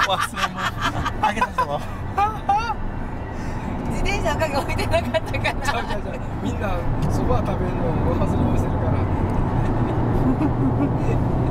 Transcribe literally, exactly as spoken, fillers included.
忘れ物あげたぞ。 自転車の鍵置いてなかったかな。 ちゃうちゃうちゃう、みんなそば食べるのを忘れ物してるから。